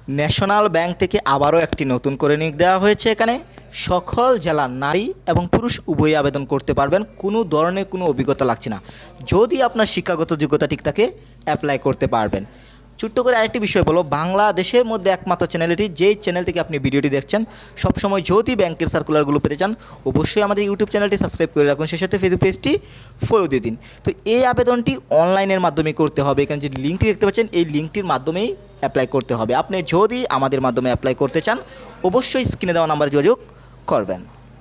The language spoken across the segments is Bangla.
ন্যাশনাল ব্যাংক থেকে আবারও একটি নতুন করে নিয়োগ দেওয়া হয়েছে। এখানে সকল জেলার নারী এবং পুরুষ উভয়ই আবেদন করতে পারবেন, কোনো ধরনের কোনো অভিজ্ঞতা লাগছে না। যদি আপনার শিক্ষাগত যোগ্যতা ঠিক থাকে অ্যাপ্লাই করতে পারবেন। ছোট্ট করে আরেকটি বিষয় বলো, বাংলাদেশের মধ্যে একমাত্র চ্যানেল এটি, যেই চ্যানেল থেকে আপনি ভিডিওটি দেখছেন। সবসময় যদি ব্যাংকের সার্কুলারগুলো পেতে চান অবশ্যই আমাদের ইউটিউব চ্যানেলটি সাবস্ক্রাইব করে রাখুন, সেই সাথে ফেসবুক পেজটি ফলো দিয়ে দিন। তো এই আবেদনটি অনলাইনের মাধ্যমে করতে হবে। এখানে যে লিঙ্কটি দেখতে পাচ্ছেন এই লিঙ্কটির মাধ্যমেই অ্যাপ্লাই করতে হবে। আপনি যদি আমাদের মাধ্যমে অ্যাপ্লাই করতে চান অবশ্যই স্ক্রিনে দেওয়া নাম্বারে যোগাযোগ করবেন।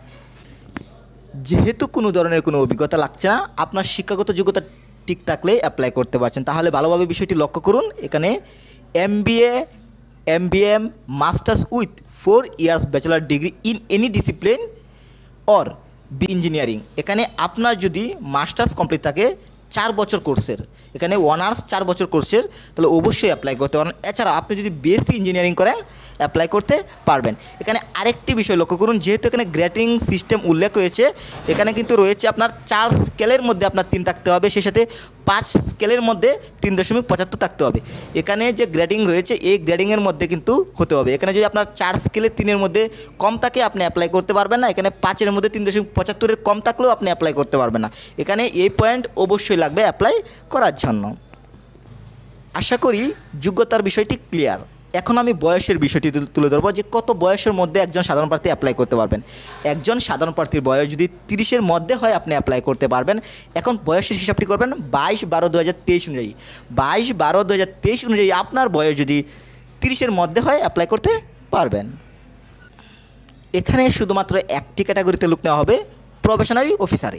যেহেতু কোনো ধরনের কোনো অভিজ্ঞতা লাগছে না, আপনার শিক্ষাগত যোগ্যতা ঠিক থাকলে অ্যাপ্লাই করতে পারছেন। তাহলে ভালোভাবে বিষয়টি লক্ষ্য করুন। এখানে MBA, MBM, masters with 4 years bachelor degree in any discipline or B engineering. এখানে আপনার যদি মাস্টার্স কমপ্লিট থাকে 4 বছর কোর্সের, এখানে অনার্স 4 বছর কোর্সের, তাহলে অবশ্যই অ্যাপ্লাই করতে পারেন। এছাড়া আপনি যদি BSc ইঞ্জিনিয়ারিং করেন অ্যাপ্লাই করতে পারবেন। এখানে আরেকটি বিষয় লক্ষ্য করুন, যেহেতু এখানে গ্রেডিং সিস্টেম উল্লেখ রয়েছে, এখানে কিন্তু রয়েছে আপনার 4 স্কেলের মধ্যে আপনার 3 থাকতে হবে, সেই সাথে 5 স্কেলের মধ্যে 3.75 থাকতে হবে। এখানে যে গ্রেডিং রয়েছে এই গ্রেডিংয়ের মধ্যে কিন্তু হতে হবে। এখানে যদি আপনার 4 স্কেলে 3-এর মধ্যে কম থাকে আপনি অ্যাপ্লাই করতে পারবেন না। এখানে 5-এর মধ্যে 3.75-এর কম থাকলেও আপনি অ্যাপ্লাই করতে পারবেন না। এখানে এই পয়েন্ট অবশ্যই লাগবে অ্যাপ্লাই করার জন্য। আশা করি যোগ্যতার বিষয়টি ক্লিয়ার। এখন আমি বয়সের বিষয়টি তুলে ধরবো, যে কত বয়সের মধ্যে একজন সাধারণ প্রার্থী অ্যাপ্লাই করতে পারবেন। একজন সাধারণ প্রার্থীর বয়স যদি 30-এর মধ্যে হয় আপনি অ্যাপ্লাই করতে পারবেন। এখন বয়সের হিসাবটি করবেন 22/12/2023 অনুযায়ী। 22/12/2023 অনুযায়ী আপনার বয়স যদি 30-এর মধ্যে হয় অ্যাপ্লাই করতে পারবেন। এখানে শুধুমাত্র একটি ক্যাটাগরিতে লোক নেওয়া হবে, প্রবেশনারি অফিসারে।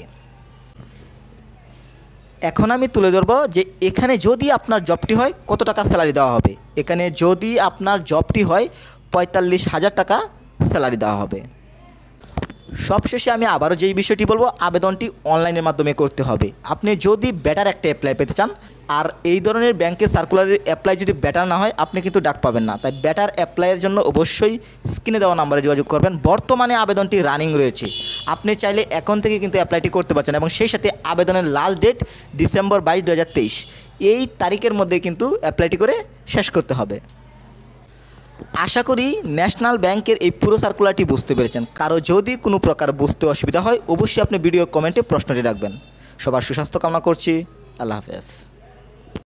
এখন আমি তুলে ধরবো যে এখানে যদি আপনার জবটি হয় কত টাকা স্যালারি দেওয়া হবে। এখানে যদি আপনার জবটি হয় 45,000 টাকা স্যালারি দেওয়া হবে। সবশেষে আমি আবারও যেই বিষয়টি বলবো, আবেদনটি অনলাইনের মাধ্যমে করতে হবে। আপনি যদি বেটার একটা অ্যাপ্লাই পেতে চান, আর এই ধরনের ব্যাংকের সার্কুলারের অ্যাপ্লাই যদি বেটার না হয় আপনি কিন্তু ডাক পাবেন না। তাই বেটার অ্যাপ্লাইয়ের জন্য অবশ্যই স্ক্রিনে দেওয়া নাম্বারে যোগাযোগ করবেন। বর্তমানে আবেদনটি রানিং রয়েছে, আপনি চাইলে এখন থেকে কিন্তু অ্যাপ্লাইটি করতে পারছেন, এবং সেই সাথে আবেদনের লাস্ট ডেট ডিসেম্বর 22, 2023। এই তারিখের মধ্যে কিন্তু অ্যাপ্লাইটি করে শেষ করতে হবে। আশা করি ন্যাশনাল ব্যাংকের এই পুরো সার্কুলারটি বুঝতে পেরেছেন। কারো যদি কোনো প্রকার বুঝতে অসুবিধা হয় অবশ্যই আপনি ভিডিও কমেন্টে প্রশ্নটি রাখবেন। সবার সুস্বাস্থ্য কামনা করছি। আল্লাহ হাফেজ।